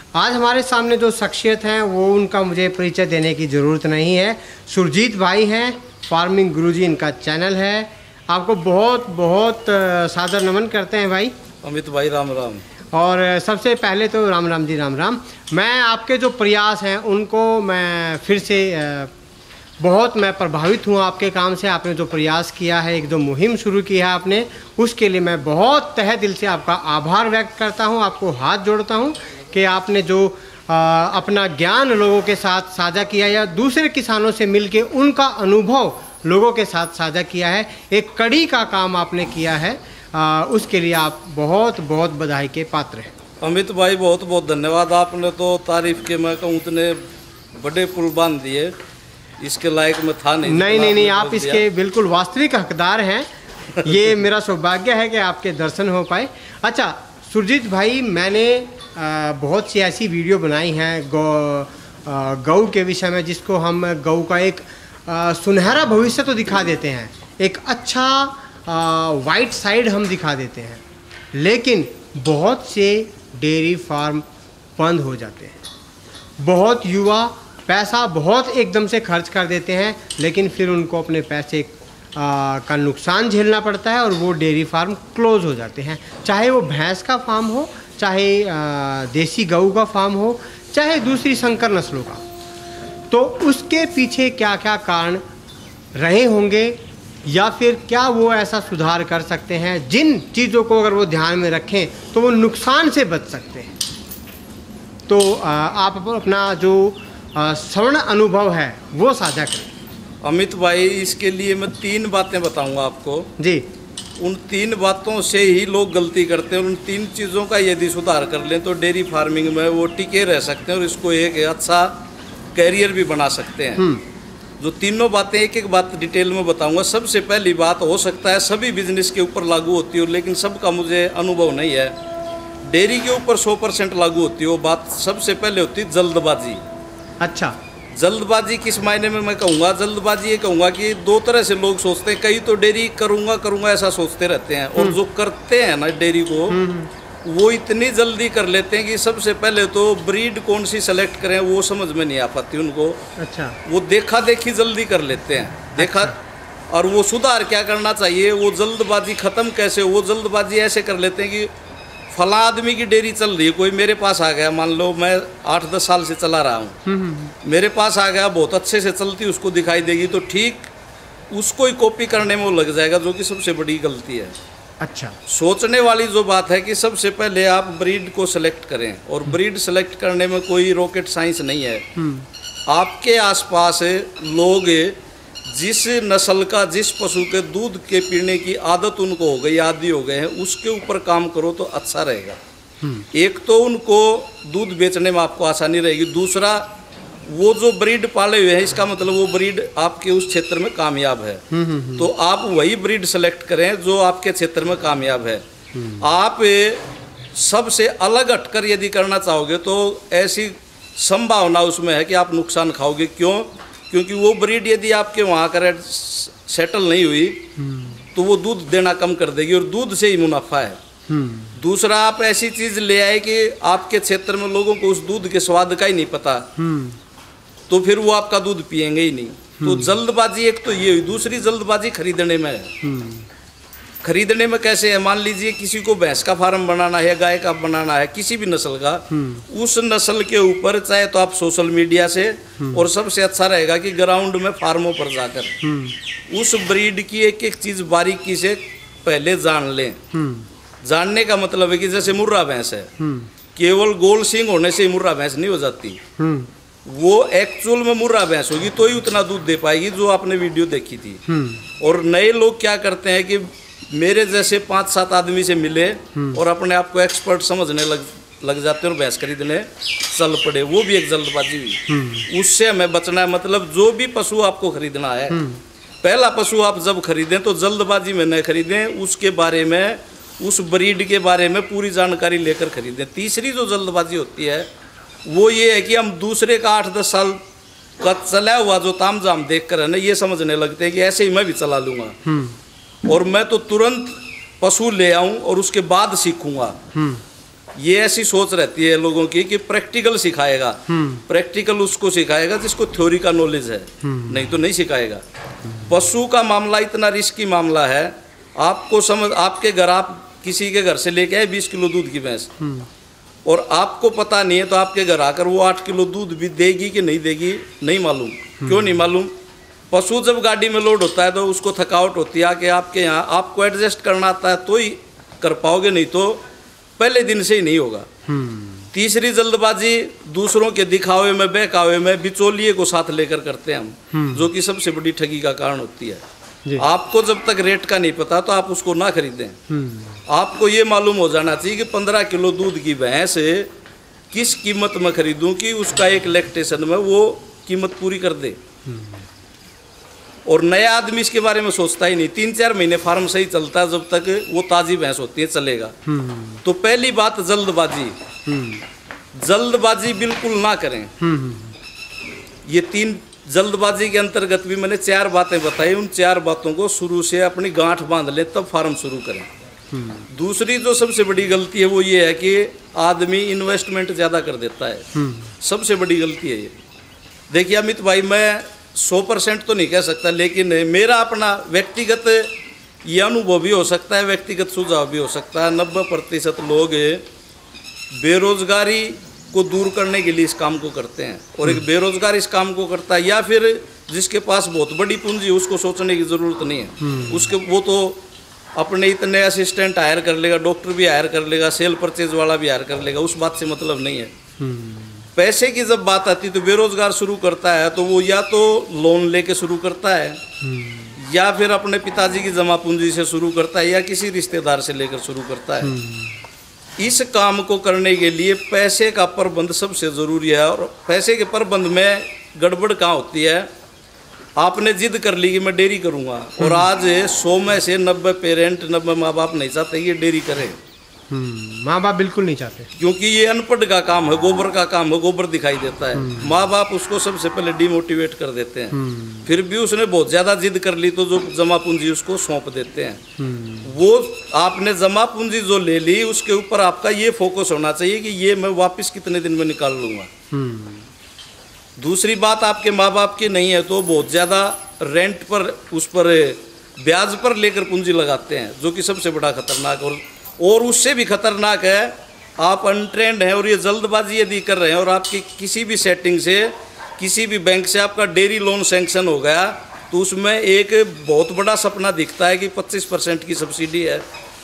आज हमारे सामने जो शख्सियत हैं वो उनका मुझे परिचय देने की ज़रूरत नहीं है। सुरजीत भाई हैं, फार्मिंग गुरुजी इनका चैनल है। आपको बहुत बहुत सादर नमन करते हैं भाई। अमित भाई राम राम। और सबसे पहले तो राम राम जी, राम राम। मैं आपके जो प्रयास हैं उनको मैं फिर से बहुत मैं प्रभावित हूँ आपके काम से। आपने जो प्रयास किया है, एक जो मुहिम शुरू की है आपने, उसके लिए मैं बहुत तहे दिल से आपका आभार व्यक्त करता हूँ, आपको हाथ जोड़ता हूँ कि आपने जो अपना ज्ञान लोगों के साथ साझा किया या दूसरे किसानों से मिलके उनका अनुभव लोगों के साथ साझा किया है, एक कड़ी का काम आपने किया है, उसके लिए आप बहुत बहुत बधाई के पात्र हैं। अमित भाई बहुत बहुत धन्यवाद। आपने तो तारीफ के मैं कहूँ उतने बड़े पुल बांध दिए, इसके लायक मैं था नहीं। नहीं, आप इसके बिल्कुल वास्तविक हकदार हैं। ये मेरा सौभाग्य है कि आपके दर्शन हो पाए। अच्छा सुरजीत भाई, मैंने बहुत सी ऐसी वीडियो बनाई हैं गौ के विषय में, जिसको हम गौ का एक सुनहरा भविष्य तो दिखा देते हैं, एक अच्छा वाइट साइड हम दिखा देते हैं, लेकिन बहुत से डेयरी फार्म बंद हो जाते हैं। बहुत युवा पैसा बहुत एकदम से खर्च कर देते हैं, लेकिन फिर उनको अपने पैसे का नुकसान झेलना पड़ता है और वो डेयरी फार्म क्लोज हो जाते हैं। चाहे वो भैंस का फार्म हो, चाहे देसी गऊ का फार्म हो, चाहे दूसरी संकर नस्लों का। तो उसके पीछे क्या क्या कारण रहे होंगे, या फिर क्या वो ऐसा सुधार कर सकते हैं जिन चीज़ों को अगर वो ध्यान में रखें तो वो नुकसान से बच सकते हैं। तो आप अपना जो श्रवण अनुभव है वो साझा करें। अमित भाई, इसके लिए मैं 3 बातें बताऊंगा आपको जी। उन 3 बातों से ही लोग गलती करते हैं। उन 3 चीज़ों का यदि सुधार कर लें तो डेयरी फार्मिंग में वो टिके रह सकते हैं और इसको एक अच्छा कैरियर भी बना सकते हैं। जो तीनों बातें एक एक बात डिटेल में बताऊंगा। सबसे पहली बात, हो सकता है सभी बिजनेस के ऊपर लागू होती हो, लेकिन सबका मुझे अनुभव नहीं है। डेयरी के ऊपर 100% लागू होती है वो बात। सबसे पहले होती है जल्दबाजी। अच्छा, जल्दबाजी किस मायने में मैं कहूँगा? जल्दबाजी ये कहूँगा कि 2 तरह से लोग सोचते हैं। कई तो डेयरी करूँगा ऐसा सोचते रहते हैं, और जो करते हैं ना डेयरी को, वो इतनी जल्दी कर लेते हैं कि सबसे पहले तो ब्रीड कौन सी सेलेक्ट करें वो समझ में नहीं आ पाती उनको। अच्छा, वो देखा देखी जल्दी कर लेते हैं। देखा। अच्छा। और वो सुधार क्या करना चाहिए? वो जल्दबाजी ख़त्म कैसे? वो जल्दबाजी ऐसे कर लेते हैं कि फला आदमी की डेयरी चल रही है, कोई मेरे पास आ गया, मान लो मैं 8-10 साल से चला रहा हूँ, मेरे पास आ गया, बहुत अच्छे से चलती, उसको दिखाई देगी तो ठीक उसको ही कॉपी करने में वो लग जाएगा, जो कि सबसे बड़ी गलती है। अच्छा, सोचने वाली जो बात है कि सबसे पहले आप ब्रीड को सेलेक्ट करें, और ब्रीड सेलेक्ट करने में कोई रॉकेट साइंस नहीं है। आपके आसपास लोग जिस नस्ल का, जिस पशु के दूध के पीने की आदत उनको हो गई, आदी हो गए हैं, उसके ऊपर काम करो तो अच्छा रहेगा। एक तो उनको दूध बेचने में आपको आसानी रहेगी, दूसरा वो जो ब्रीड पाले हुए हैं इसका मतलब वो ब्रीड आपके उस क्षेत्र में कामयाब है। तो आप वही ब्रीड सेलेक्ट करें जो आपके क्षेत्र में कामयाब है। आप सबसे अलग हटकर यदि करना चाहोगे तो ऐसी संभावना उसमें है कि आप नुकसान खाओगे। क्यों? क्योंकि वो ब्रीड यदि आपके वहाँ कर सेटल नहीं हुई तो वो दूध देना कम कर देगी, और दूध से ही मुनाफा है। दूसरा, आप ऐसी चीज़ ले आए कि आपके क्षेत्र में लोगों को उस दूध के स्वाद का ही नहीं पता, तो फिर वो आपका दूध पिएंगे ही नहीं। तो जल्दबाजी एक तो ये हुई। दूसरी जल्दबाजी खरीदने में है। खरीदने में कैसे है? मान लीजिए किसी को भैंस का फार्म बनाना है, गाय का बनाना है, किसी भी नस्ल का, उस नस्ल के ऊपर चाहे तो आप सोशल मीडिया से, और सबसे अच्छा रहेगा कि ग्राउंड में फार्मों पर जाकर उस ब्रीड की एक एक चीज़ बारीकी से पहले जान लें। जानने का मतलब है कि जैसे मुर्रा भैंस है, केवल गोल सींग होने से ही मुर्रा भैंस नहीं हो जाती। वो एक्चुअल में मुर्रा भैंस होगी तो ही उतना दूध दे पाएगी जो आपने वीडियो देखी थी। और नए लोग क्या करते हैं कि मेरे जैसे 5-7 आदमी से मिले और अपने आप को एक्सपर्ट समझने लग जाते हैं और भैंस खरीदने चल पड़े। वो भी एक जल्दबाजी हुई। उससे हमें बचना है। मतलब जो भी पशु आपको खरीदना है, पहला पशु आप जब खरीदें तो जल्दबाजी में न खरीदें, उसके बारे में, उस ब्रीड के बारे में पूरी जानकारी लेकर खरीदें। तीसरी जो जल्दबाजी होती है वो ये है कि हम दूसरे का 8-10 साल का चला हुआ जो तामझाम देख कर है ना, ये समझने लगते हैं कि ऐसे ही मैं भी चला लूँगा और मैं तो तुरंत पशु ले आऊँ और उसके बाद सीखूँगा। ये ऐसी सोच रहती है लोगों की कि प्रैक्टिकल सिखाएगा, प्रैक्टिकल उसको सिखाएगा जिसको थ्योरी का नॉलेज है, नहीं तो नहीं सिखाएगा। पशु का मामला इतना रिस्की मामला है, आपको समझ, आपके घर, आप किसी के घर से लेके आए 20 किलो दूध की भैंस, और आपको पता नहीं है, तो आपके घर आकर वो 8 किलो दूध भी देगी कि नहीं देगी नहीं मालूम। क्यों नहीं मालूम? पशु जब गाड़ी में लोड होता है तो उसको थकावट होती है कि आपके यहाँ आपको एडजस्ट करना आता है तो ही कर पाओगे, नहीं तो पहले दिन से ही नहीं होगा। तीसरी जल्दबाजी दूसरों के दिखावे में, बहकावे में, बिचौलिए को साथ लेकर करते हैं हम, जो कि सबसे बड़ी ठगी का कारण होती है। आपको जब तक रेट का नहीं पता तो आप उसको ना खरीदें। आपको ये मालूम हो जाना चाहिए कि 15 किलो दूध की भैंस किस कीमत में खरीदूं कि उसका एक लैक्टेशन में वो कीमत पूरी कर दे। और नया आदमी इसके बारे में सोचता ही नहीं। 3-4 महीने फार्म सही चलता है, जब तक वो ताजी भैंस होती है चलेगा। तो पहली बात जल्दबाजी, जल्दबाजी बिल्कुल ना करें। ये 3 जल्दबाजी के अंतर्गत भी मैंने 4 बातें बताई, उन 4 बातों को शुरू से अपनी गांठ बांध ले तब फार्म शुरू करें। दूसरी जो सबसे बड़ी गलती है वो ये है कि आदमी इन्वेस्टमेंट ज़्यादा कर देता है, सबसे बड़ी गलती है ये। देखिए अमित भाई, मैं 100% तो नहीं कह सकता, लेकिन मेरा अपना व्यक्तिगत ये अनुभव भी हो सकता है, व्यक्तिगत सुझाव भी हो सकता है। 90% लोग बेरोजगारी को दूर करने के लिए इस काम को करते हैं, और एक बेरोजगार इस काम को करता है, या फिर जिसके पास बहुत बड़ी पूंजी, उसको सोचने की ज़रूरत नहीं है। उसके वो तो अपने इतने असिस्टेंट हायर कर लेगा, डॉक्टर भी हायर कर लेगा, सेल परचेज वाला भी हायर कर लेगा, उस बात से मतलब नहीं है। पैसे की जब बात आती है तो बेरोजगार शुरू करता है तो वो या तो लोन लेके शुरू करता है, या फिर अपने पिताजी की जमा पूंजी से शुरू करता है, या किसी रिश्तेदार से लेकर शुरू करता है। इस काम को करने के लिए पैसे का प्रबंध सबसे ज़रूरी है। और पैसे के प्रबंध में गड़बड़ कहाँ होती है? आपने जिद कर ली कि मैं डेयरी करूँगा, और आज 100 में से 90 पेरेंट, 90 माँ बाप नहीं चाहते ये डेयरी करें। माँ बाप बिल्कुल नहीं चाहते, क्योंकि ये अनपढ़ का काम है, गोबर का काम है, गोबर दिखाई देता है। माँ बाप उसको सबसे पहले डिमोटिवेट कर देते हैं। फिर भी उसने बहुत ज़्यादा जिद कर ली तो जो जमा पूंजी उसको सौंप देते हैं। वो आपने जमा पूंजी जो ले ली उसके ऊपर आपका ये फोकस होना चाहिए कि ये मैं वापस कितने दिन में निकाल लूँगा। दूसरी बात, आपके माँ बाप की नहीं है तो बहुत ज़्यादा रेंट पर, उस पर ब्याज पर लेकर पूंजी लगाते हैं, जो कि सबसे बड़ा खतरनाक। और उससे भी खतरनाक है, आप अनट्रेंड हैं और ये जल्दबाजी यदि कर रहे हैं, और आपकी किसी भी सेटिंग से, किसी भी बैंक से आपका डेयरी लोन सैंक्शन हो गया, तो उसमें एक बहुत बड़ा सपना दिखता है कि 25% की सब्सिडी है,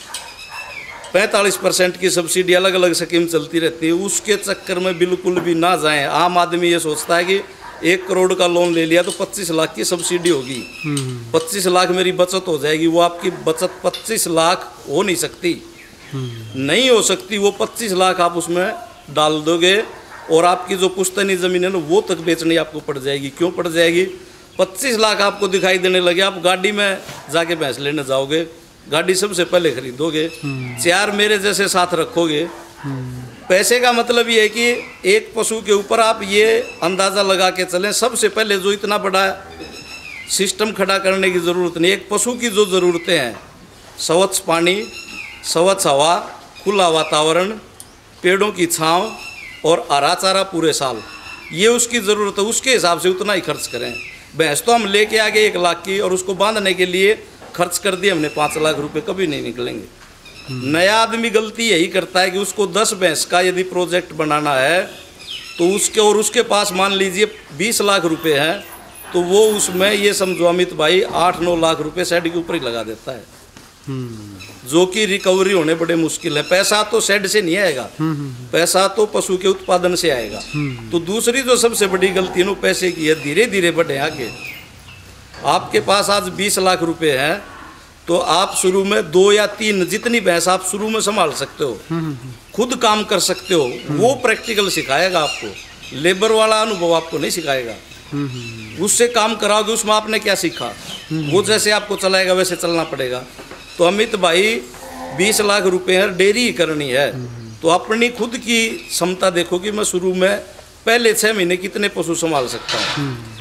45% की सब्सिडी, अलग अलग स्कीम चलती रहती है। उसके चक्कर में बिल्कुल भी ना जाएं। आम आदमी ये सोचता है कि 1 करोड़ का लोन ले लिया तो 25 लाख की सब्सिडी होगी, 25 लाख मेरी बचत हो जाएगी। वो आपकी बचत 25 लाख हो नहीं सकती, नहीं हो सकती। वो 25 लाख आप उसमें डाल दोगे और आपकी जो पुश्तैनी ज़मीन है ना वो तक बेचनी आपको पड़ जाएगी। क्यों पड़ जाएगी? 25 लाख आपको दिखाई देने लगे, आप गाड़ी में जाके भैंस लेने जाओगे, गाड़ी सबसे पहले खरीदोगे, 4 मेरे जैसे साथ रखोगे। पैसे का मतलब ये है कि एक पशु के ऊपर आप ये अंदाज़ा लगा के चलें, सबसे पहले जो इतना बड़ा सिस्टम खड़ा करने की ज़रूरत नहीं। एक पशु की जो ज़रूरतें हैं, स्वच्छ पानी, स्वच्छ हवा, खुला वातावरण, पेड़ों की छांव और हरा चारा पूरे साल, ये उसकी ज़रूरत है। उसके हिसाब से उतना ही खर्च करें। भैंस तो हम लेके आ गए 1 लाख की, और उसको बांधने के लिए खर्च कर दिए हमने 5 लाख रुपए, कभी नहीं निकलेंगे। नया आदमी गलती यही करता है कि उसको 10 भैंस का यदि प्रोजेक्ट बनाना है तो उसके पास मान लीजिए 20 लाख रुपए हैं, तो वो उसमें ये समझो अमित भाई 8-9 लाख रुपए शेड के ऊपर ही लगा देता है, जो कि रिकवरी होने बड़े मुश्किल है। पैसा तो शेड से नहीं आएगा, पैसा तो पशु के उत्पादन से आएगा। तो दूसरी जो सबसे बड़ी गलती है वो पैसे की है। धीरे धीरे बढ़े आगे। आपके पास आज 20 लाख रुपए हैं तो आप शुरू में 2 या 3 जितनी भैंस आप शुरू में संभाल सकते हो, खुद काम कर सकते हो, वो प्रैक्टिकल सिखाएगा आपको। लेबर वाला अनुभव आपको नहीं सिखाएगा। उससे काम कराओगे, उसमें आपने क्या सीखा, वो जैसे आपको चलाएगा वैसे चलना पड़ेगा। तो अमित भाई 20 लाख रुपए है, डेयरी करनी है, तो अपनी खुद की क्षमता देखो कि मैं शुरू में पहले 6 महीने कितने पशु संभाल सकता हूँ।